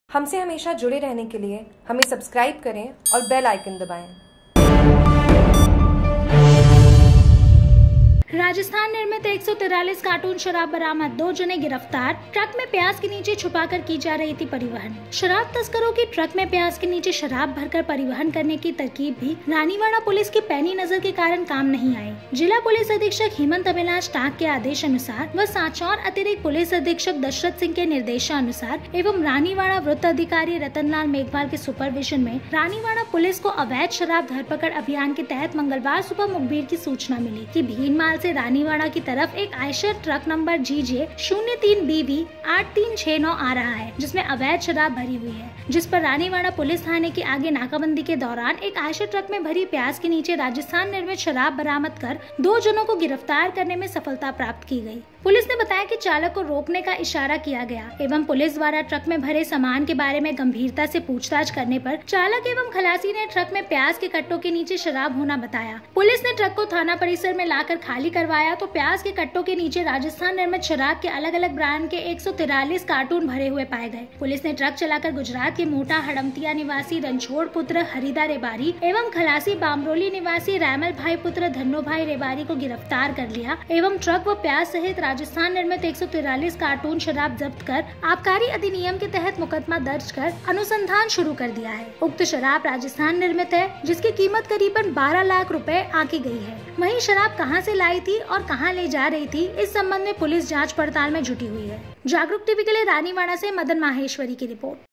हमसे हमेशा जुड़े रहने के लिए हमें सब्सक्राइब करें और बेल आइकन दबाएं। राजस्थान निर्मित 143 कार्टून शराब बरामद, 2 जने गिरफ्तार। ट्रक में प्याज के नीचे छुपाकर की जा रही थी परिवहन। शराब तस्करों की ट्रक में प्याज के नीचे शराब भरकर परिवहन करने की तरकीब भी रानीवाड़ा पुलिस की पैनी नजर के कारण काम नहीं आई। जिला पुलिस अधीक्षक हेमंत अभिलाष टाक के आदेश अनुसार व सांचौर अतिरिक्त पुलिस अधीक्षक दशरथ सिंह के निर्देशानुसार एवं रानीवाड़ा वृत्त अधिकारी रतनलाल मेघवाल के सुपरविजन में रानीवाड़ा पुलिस को अवैध शराब धरपकड़ अभियान के तहत मंगलवार सुबह मुखबिर की सूचना मिली कि भीनमाल से रानीवाड़ा की तरफ एक Eicher truck number GJ 03BV 8369 आ रहा है, जिसमें अवैध शराब भरी हुई है। जिस पर रानीवाड़ा पुलिस थाने के आगे नाकाबंदी के दौरान एक आयशर ट्रक में भरी प्याज के नीचे राजस्थान निर्मित शराब बरामद कर 2 जनों को गिरफ्तार करने में सफलता प्राप्त की गई। पुलिस ने बताया कि चालक को रोकने का इशारा किया गया एवं पुलिस द्वारा ट्रक में भरे सामान के बारे में गंभीरता से पूछताछ करने पर चालक एवं खलासी ने ट्रक में प्याज के कट्टों के नीचे शराब होना बताया। पुलिस ने ट्रक को थाना परिसर में लाकर खाली करवाया तो प्याज के कट्टों के नीचे राजस्थान निर्मित शराब के अलग अलग ब्रांड के 143 कार्टून भरे हुए पाए गए। पुलिस ने ट्रक चलाकर गुजरात के मोटा हड़मतिया निवासी रणछोड़ पुत्र हरिदा रेबारी एवं खलासी बामरोली निवासी रैमल भाई पुत्र धन्नो भाई रेबारी को गिरफ्तार कर लिया एवं ट्रक व प्याज सहित राजस्थान निर्मित 143 कार्टून शराब जब्त कर आबकारी अधिनियम के तहत मुकदमा दर्ज कर अनुसंधान शुरू कर दिया है। उक्त शराब राजस्थान निर्मित है, जिसकी कीमत करीबन 12 लाख रुपए आंकी गई है। वहीं शराब कहां से लाई थी और कहां ले जा रही थी, इस संबंध में पुलिस जांच पड़ताल में जुटी हुई है। जागरूक टीवी के लिए रानीवाड़ा से मदन माहेश्वरी की रिपोर्ट।